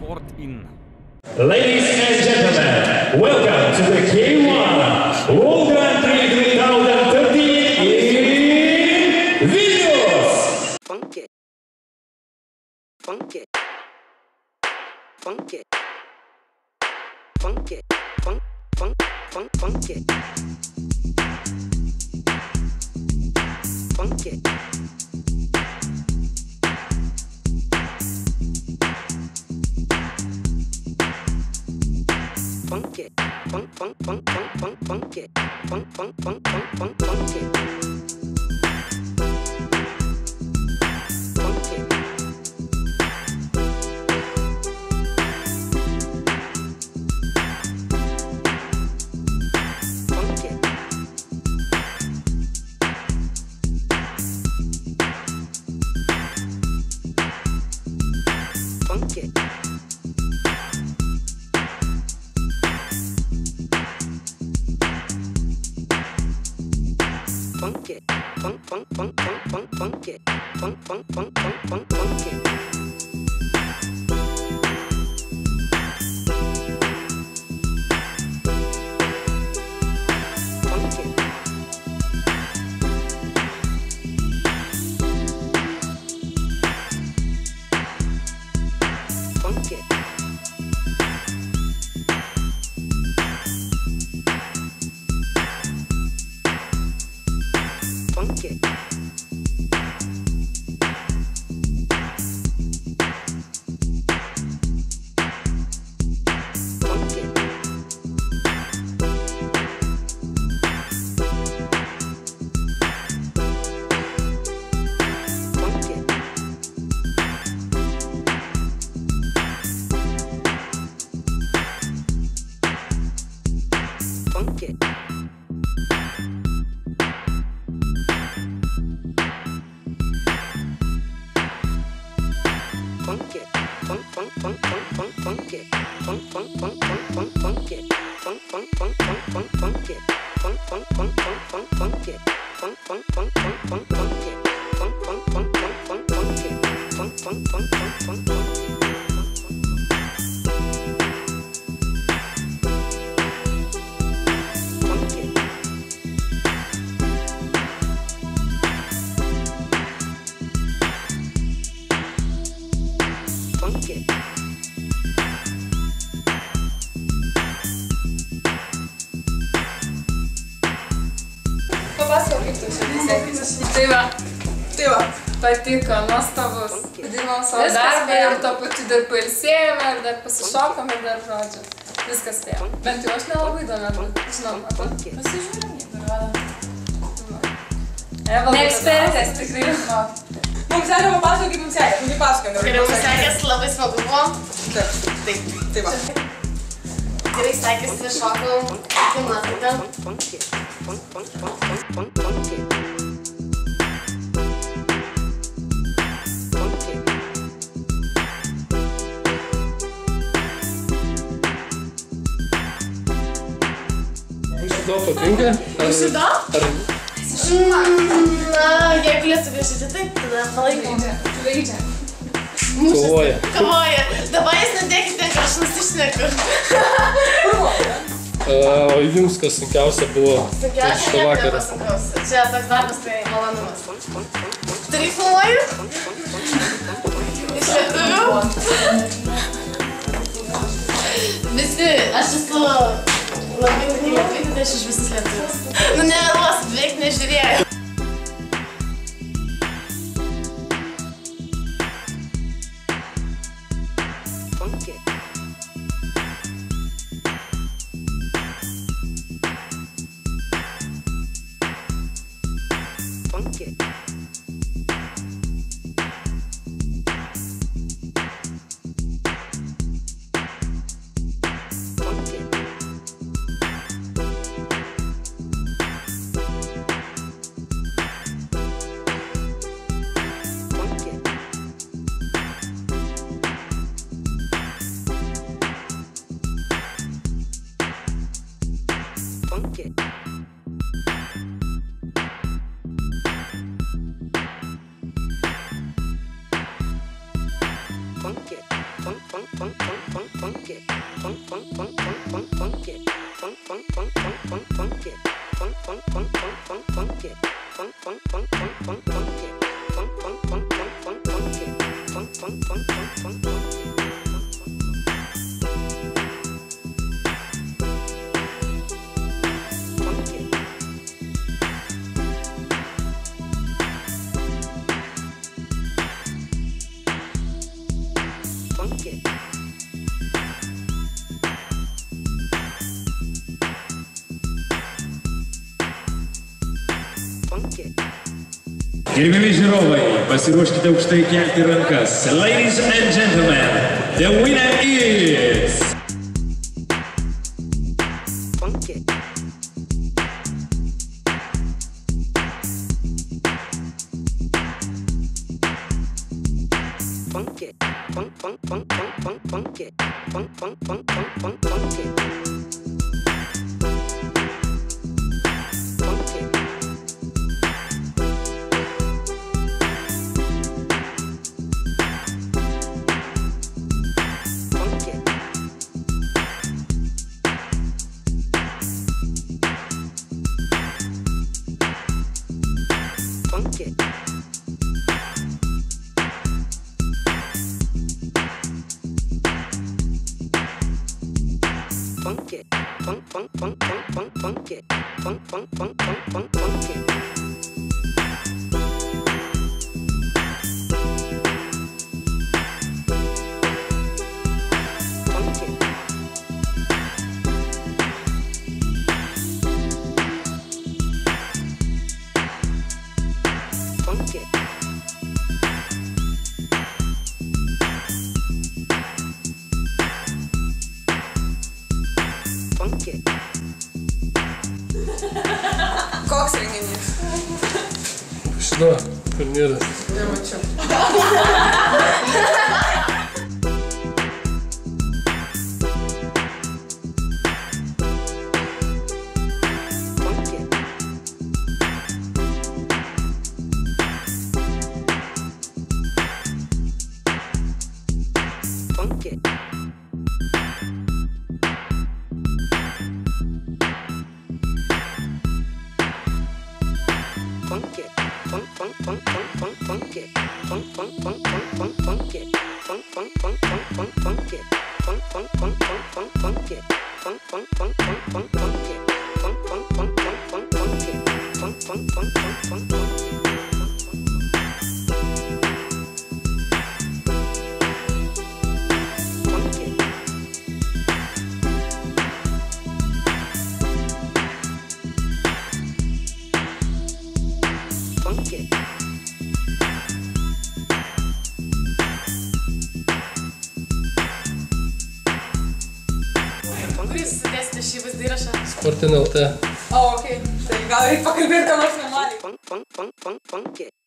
Sport in. Ladies and gentlemen, welcome to the K1 World Grand Prix 2013 in Vilnius! Funky. Funky. Funky. Funky. Funk. Funk. Funk. Funky. Funky. Funky, funk, funk, funk, funk, funk, funky, funk, funk, funk, funk, funk, funky, funky, funky, funky. Funky, funk, funk, funk, funk, funk, funky, funk, funk, funk, funk, funk, funky. Funky. Funky. Funky. Funky. Funky. Funky. Funky, funk, funk, funk, funk, funk, funky, funk, funk, funk, funk, funk, funky, funk, funk, funk, funk, funk, funky, funk, funk, funk, funk, funk, funky, funk, funk, funk, funk, funk, funky, funk, funk, funk, funk, funk, funky, funk, funk, funk, funk, funk, funky. Funky. Papasakok, kaip tu šiandien sekėsi. Tai va, patiko, nuostabus. Dirbom savo darbą ir to pačiu dar pailsėjome, ir dar pasišokom, ir dar žodžiu. Viskas spėjo. Bent jau aš nelabai įdomu, žinom, pasižiūrėm, jeigu rodo. Ne ekspertės, tikrai žinok. Mums sekė papasakok, kaip mums sekė. Kaip pasakojam. Geriau sekės, labai smagu buvo. Taip, tai va. Gerai sekėsi, šokau, iki nuotrauką. Funky, funk, funk, funk, funk, funk, funky. Funky. Bušido patinka? Bušido? Na, jeigu lietuvių žaidžia taip, tada palaikom. Žaidžia. Kovoja. Kovoja. Dabar jūs nedėkite, kad aš nusišneku. O jums kas sunkiausia buvo šitą vakarą? Čia toks darbas, tai malonumas. Tu filmuoji? Iš lietuvių? Visi, aš esu labai laiminga atvykti, tai aš iš visus lietuvius. Nu, nemeluosit, beveik nežiūrėjau. Funky. Funky. Funky. funky. Funky, funk, funk, funk, funk. Gerbiami žiūrovai, pasiruoškite aukštai kelti rankas. Ladies and gentlemen, the winner is... Koks renginys? Bušido, turnyras. Nemačiau. Kuris sudėsite šį vaizdą įrašą? Sportinė LT. O, okei. Tai gal reikia pakalbėti, ką nors normaliai.